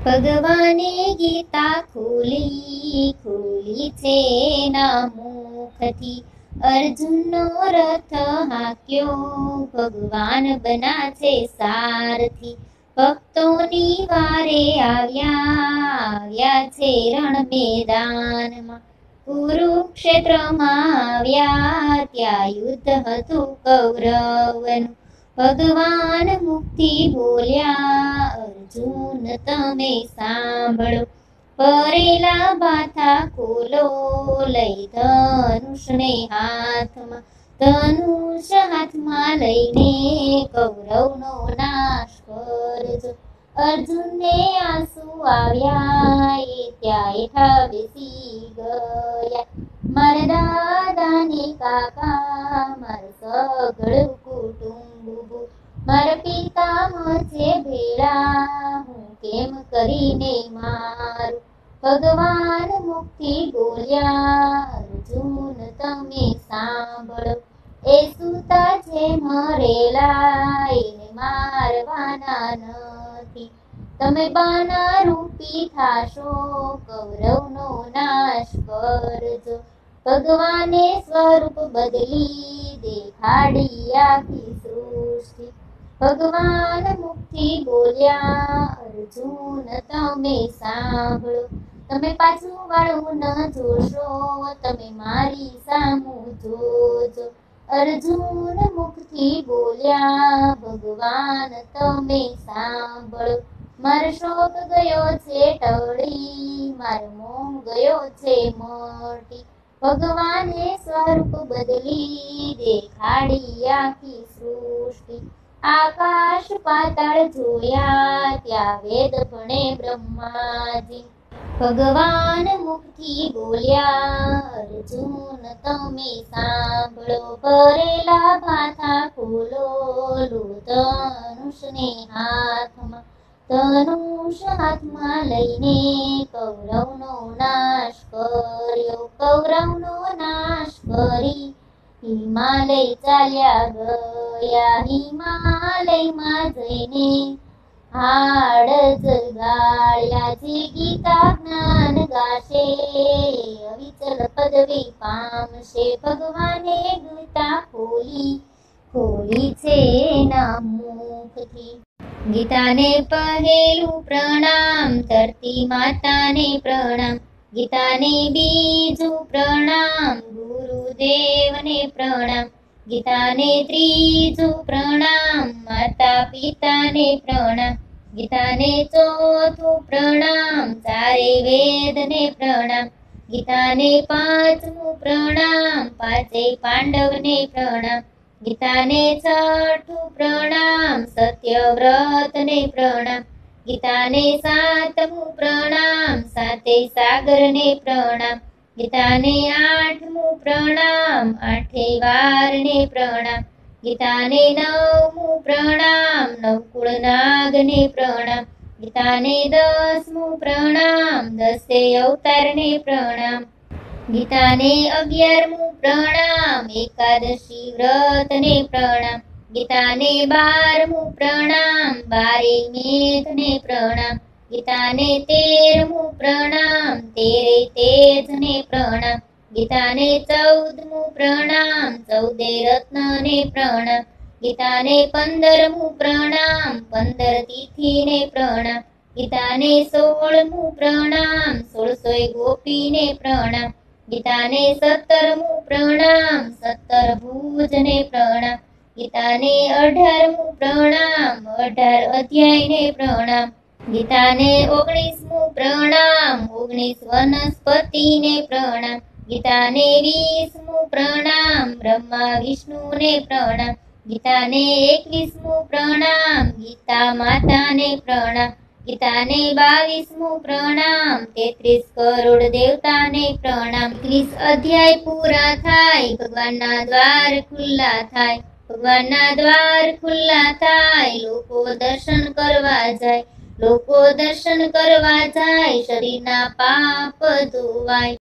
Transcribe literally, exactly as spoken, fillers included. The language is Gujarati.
ભગવાને ગીતા ખોલી ખોલી છે ના મુખથી, અર્જુનનો રથ હાંક્યો ભગવાન બના છે સારથી. ભક્તોની વારે આવ્યા આવ્યા છે રણ મેદાનમાં, કુરુક્ષેત્રમાં આવ્યા ત્યાં યુદ્ધ હતું કૌરવનું. ભગવાન મુક્તિ બોલ્યા અર્જુન તમે સાંભળો, પરેલા બાથા ખોલો લઈ ધનુષને હાથમાં. ધનુષ હાથમાં લઈને કૌરવનો નાશ કરજો. અર્જુનને આંસુ આવ્યા એ ત્યાં હેઠા બેસી ગયા. મારા દાદાને કાકા મારા સગળું કુટુંબ, મારા પિતા છે ભેળા હું કેમ કરીને મારું. ભગવાન મુક્તિ બોલ્યા અર્જુન તમે સાંભળો, એ સૂતા છે મરેલા એને મારવાના નથી. તમે બાના રૂપી થાશો કૌરવનો નાશ કરજો. ભગવાને સ્વરૂપ બદલી દેખાડી આખી સૃષ્ટિ. ભગવાન મુક્તિ બોલ્યા અર્જુન તમે સાંભળો, તમે પાછું વાળું ન જોશો તમે મારી સામું જોજો. અર્જુન મુક્તિ બોલ્યા ભગવાન તમે સાંભળો, મારો શોક ગયો છે ટળી મારો મોહ ગયો છે મટી. ભગવાને સ્વરૂપ બદલી દેખાડી આખી સૃષ્ટિ. આકાશ પાતાળ જોયા ત્યાં વેદ ભણે બ્રહ્માજી. ભગવાન મુક્તિ બોલ્યા અર્જુન તમે સાંભળો, ભરેલા ભાથા ખોલો લો ધનુષને હાથમાં. ધનુષ હાથમાં લઈને કૌરવનો નાશ કર્યો. કૌરવનો નાશ કરી હિમાલય ચાલ્યા ગયા. હિમાલયમાં જઈને હાડ જગાડ્યા. જે ગીતા જ્ઞાન ગાશે અવિચલ પદવી પામશે. ભગવાને ગીતા ખોલી ખોલી છે ના મુખથી. ગીતાને પહેલું પ્રણામ ધરતી માતાને પ્રણામ. ગીતાને બીજું પ્રણામ ગુરુદેવને પ્રણામ. ગીતાને ત્રીજું પ્રણામ માતા પિતાને પ્રણામ. ગીતાને ચોથું પ્રણામ ચારે વેદને પ્રણામ. ગીતાને પાંચમું પ્રણામ પાંચે પાંડવને પ્રણામ. ગીતાને છઠ્ઠું પ્રણામ સત્યવ્રતને પ્રણામ. ગીતાને સાતમું પ્રણામ સાતે સાગરને પ્રણામ. ગીતાને આઠમું પ્રણામ આઠે વારને પ્રણામ. ગીતાને નવમું પ્રણામ નવકુળ નાગને પ્રણામ. ગીતાને દસમું પ્રણામ દસે અવતારને પ્રણામ. ગીતાને અગિયારમું પ્રણામ એકાદશી વ્રતને પ્રણામ. ગીતાને બારમું પ્રણામ બારે મેઘને પ્રણામ. ગીતાને તેરમું પ્રણામ તેરે તેજને પ્રણામ. ગીતાને ચૌદમું પ્રણામ ચૌદે રત્નને પ્રણામ. ગીતાને પંદરમું પ્રણામ પંદર તિથિને પ્રણામ. ગીતાને સોળમું પ્રણામ સોળસોય ગોપીને પ્રણામ. ગીતાને સત્તરમું પ્રણામ સત્તર ભુજને પ્રણામ. ગીતાને અઢારમું પ્રણામ અઢાર અધ્યાયને પ્રણામ. ગીતાને ઓગણીસમું પ્રણામ ઓગણીસ વનસ્પતિને પ્રણામ. ગીતાને વીસમું પ્રણામ બ્રહ્મા વિષ્ણુને પ્રણામ. ગીતાને એકવીસમું પ્રણામ ગીતા માતાને પ્રણામ. ગીતાને બાવીસમું પ્રણામ તેત્રીસ કરોડ દેવતાને પ્રણામ. ત્રીસ અધ્યાય પૂરા થાય ભગવાનના દ્વાર ખુલ્લા થાય. ભગવાનના દ્વાર ખુલ્લા થાય લોકો દર્શન કરવા જાય. લોકો દર્શન કરવા જાય શરીરના પાપ ધોવાય.